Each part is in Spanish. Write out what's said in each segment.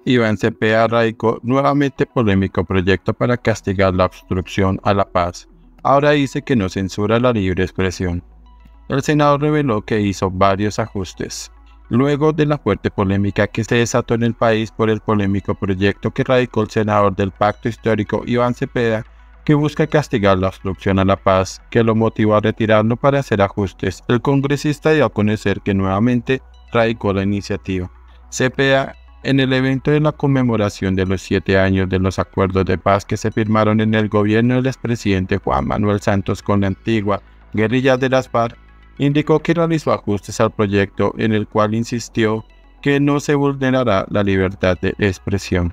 Iván Cepeda radicó nuevamente polémico proyecto para castigar la obstrucción a la paz. Ahora dice que no censura la libre expresión. El Senado reveló que hizo varios ajustes, luego de la fuerte polémica que se desató en el país por el polémico proyecto que radicó el senador del Pacto Histórico Iván Cepeda, que busca castigar la obstrucción a la paz, que lo motivó a retirarlo para hacer ajustes. El congresista dio a conocer que nuevamente radicó la iniciativa. Cepeda, en el evento de la conmemoración de los 7 años de los acuerdos de paz que se firmaron en el gobierno del expresidente Juan Manuel Santos con la antigua guerrilla de las FARC, indicó que realizó ajustes al proyecto en el cual insistió que no se vulnerará la libertad de expresión.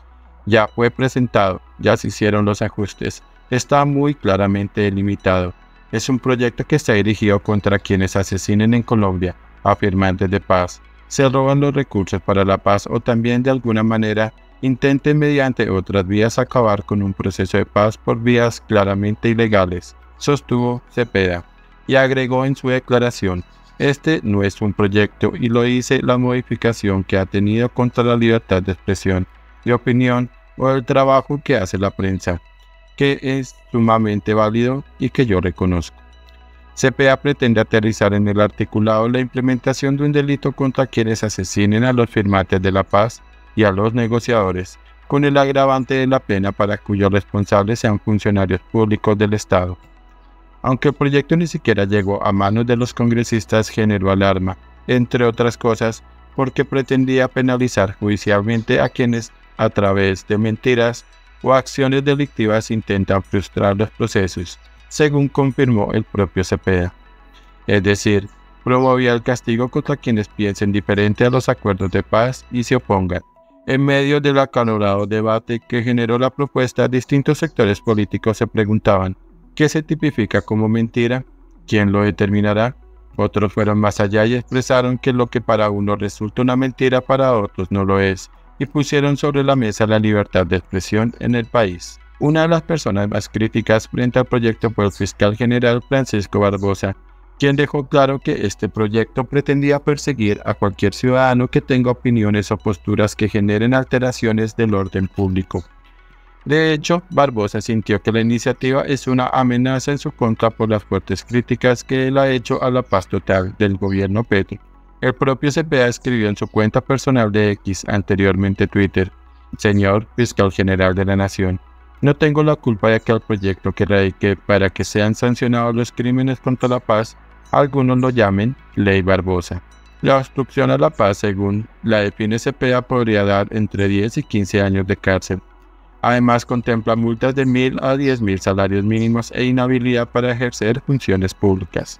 Ya fue presentado, ya se hicieron los ajustes, está muy claramente delimitado. Es un proyecto que está dirigido contra quienes asesinen en Colombia a firmantes de paz, se roban los recursos para la paz o también de alguna manera intenten mediante otras vías acabar con un proceso de paz por vías claramente ilegales, sostuvo Cepeda, y agregó en su declaración: este no es un proyecto y lo dice la modificación que ha tenido contra la libertad de expresión, de opinión o el trabajo que hace la prensa, que es sumamente válido y que yo reconozco. Cepeda pretende aterrizar en el articulado la implementación de un delito contra quienes asesinen a los firmantes de la paz y a los negociadores, con el agravante de la pena para cuyos responsables sean funcionarios públicos del Estado. Aunque el proyecto ni siquiera llegó a manos de los congresistas, generó alarma, entre otras cosas, porque pretendía penalizar judicialmente a quienes, a través de mentiras o acciones delictivas, intentan frustrar los procesos, según confirmó el propio Cepeda. Es decir, promovía el castigo contra quienes piensen diferente a los acuerdos de paz y se opongan. En medio del acalorado debate que generó la propuesta, distintos sectores políticos se preguntaban: ¿qué se tipifica como mentira? ¿Quién lo determinará? Otros fueron más allá y expresaron que lo que para unos resulta una mentira, para otros no lo es, y pusieron sobre la mesa la libertad de expresión en el país. Una de las personas más críticas frente al proyecto fue el fiscal general Francisco Barbosa, quien dejó claro que este proyecto pretendía perseguir a cualquier ciudadano que tenga opiniones o posturas que generen alteraciones del orden público. De hecho, Barbosa sintió que la iniciativa es una amenaza en su contra por las fuertes críticas que él ha hecho a la paz total del gobierno Petro. El propio Cepeda escribió en su cuenta personal de X, anteriormente Twitter: señor fiscal general de la Nación, no tengo la culpa de que el proyecto que radiqué para que sean sancionados los crímenes contra la paz, algunos lo llamen Ley Barbosa. La obstrucción a la paz, según la define Cepeda, podría dar entre 10 y 15 años de cárcel. Además, contempla multas de 1.000 a 10.000 salarios mínimos e inhabilidad para ejercer funciones públicas.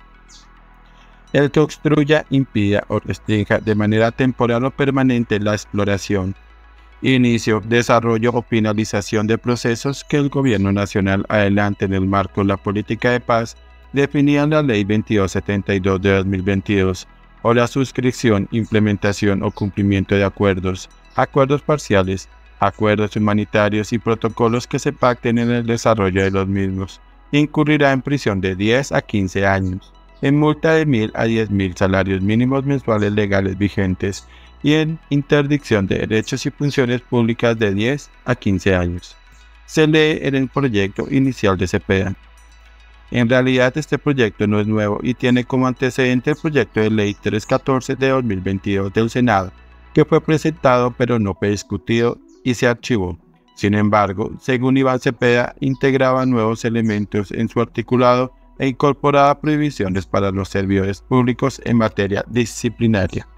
El que obstruya, impida o restrinja de manera temporal o permanente la exploración, inicio, desarrollo o finalización de procesos que el Gobierno Nacional adelante en el marco de la política de paz definida en la Ley 2272 de 2022, o la suscripción, implementación o cumplimiento de acuerdos, acuerdos parciales, acuerdos humanitarios y protocolos que se pacten en el desarrollo de los mismos, incurrirá en prisión de 10 a 15 años, en multa de 1.000 a 10.000 salarios mínimos mensuales legales vigentes y en interdicción de derechos y funciones públicas de 10 a 15 años. Se lee en el proyecto inicial de Cepeda. En realidad, este proyecto no es nuevo y tiene como antecedente el proyecto de ley 314 de 2022 del Senado, que fue presentado pero no fue discutido y se archivó. Sin embargo, según Iván Cepeda, integraba nuevos elementos en su articulado e incorporaba prohibiciones para los servidores públicos en materia disciplinaria.